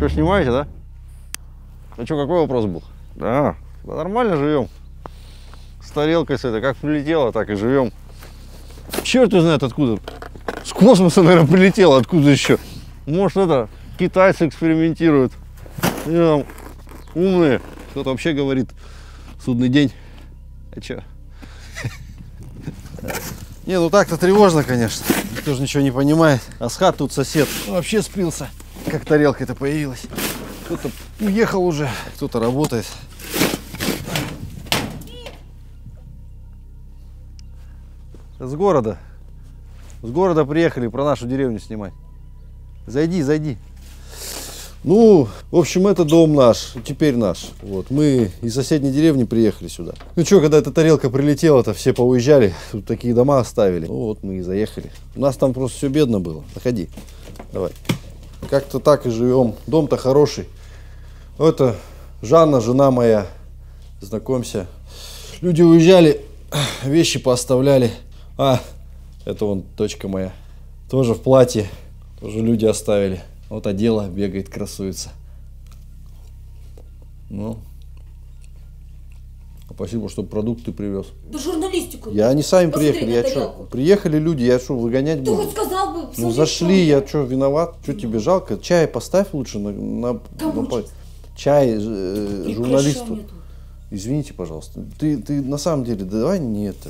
Что, снимаете, да? А что, какой вопрос был? Да нормально живем. С тарелкой с этой, как прилетело, так и живем. Черт его знает откуда. С космоса, наверное, прилетело, откуда еще. Может, это, китайцы экспериментируют. Там, умные. Кто-то вообще говорит, судный день. А че? Не, ну так-то тревожно, конечно. Никто же ничего не понимает. Асхат тут сосед вообще спился, как тарелка-то появилась. Кто-то уехал уже, кто-то работает. С города приехали про нашу деревню снимать. Зайди, зайди. Ну, в общем, это дом наш, теперь наш. Вот, мы из соседней деревни приехали сюда. Ну что, когда эта тарелка прилетела-то, все поуезжали, тут такие дома оставили. Ну вот мы и заехали. У нас там просто все бедно было. Заходи, давай. Как-то так и живем. Дом-то хороший. Это Жанна, жена моя. Знакомься. Люди уезжали, вещи пооставляли. А, это вон дочка моя. Тоже в платье. Тоже люди оставили. Вот одела, бегает, красуется. Ну. Спасибо, что продукты привез. Да журналистику. Я они сами приехали. Я что? Приехали люди, я что, выгонять буду? Ты хоть сказал бы. Ну зашли, я что, виноват? Что тебе жалко? Чай поставь лучше на чай журналисту. Извините, пожалуйста. Ты на самом деле, давай не это.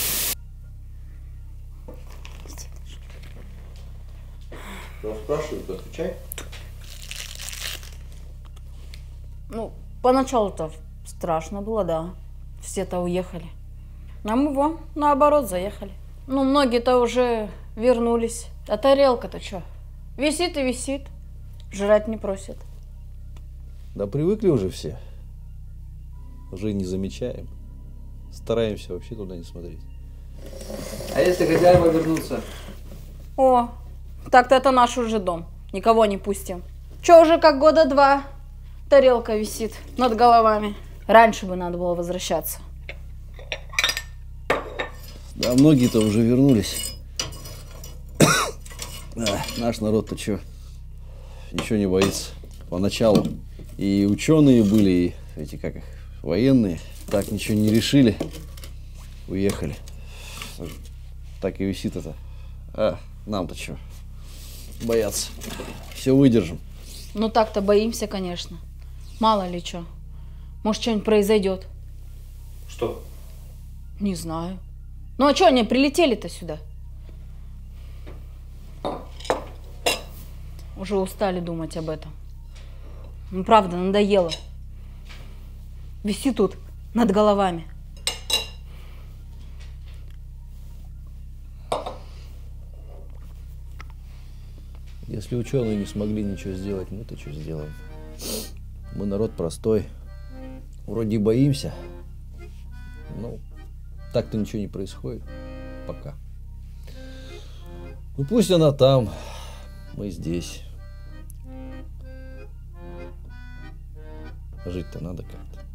Спрашивают, отвечай. Ну, поначалу-то страшно было, да. Все-то уехали. А мы вон, наоборот, заехали. Ну, многие-то уже вернулись. А тарелка-то что? Висит и висит. Жрать не просит. Да привыкли уже все. Уже не замечаем. Стараемся вообще туда не смотреть. А если хозяева вернутся? О, так-то это наш уже дом. Никого не пустим. Че, уже как года два тарелка висит над головами. Раньше бы надо было возвращаться. Да, многие-то уже вернулись. Наш народ-то что? Ничего не боится. Поначалу. И ученые были, и эти, как их, военные. Так ничего не решили. Уехали. Так и висит это. А нам-то что? Бояться. Все выдержим. Ну так-то боимся, конечно. Мало ли что. Может, что-нибудь произойдет. Что? Не знаю. Ну а что они прилетели-то сюда? Уже устали думать об этом. Ну правда, надоело. Виси тут над головами. Если ученые не смогли ничего сделать, мы-то что сделаем? Мы народ простой. Вроде и боимся. Ну, так-то ничего не происходит. Пока. Ну пусть она там, мы здесь. Жить-то надо как-то.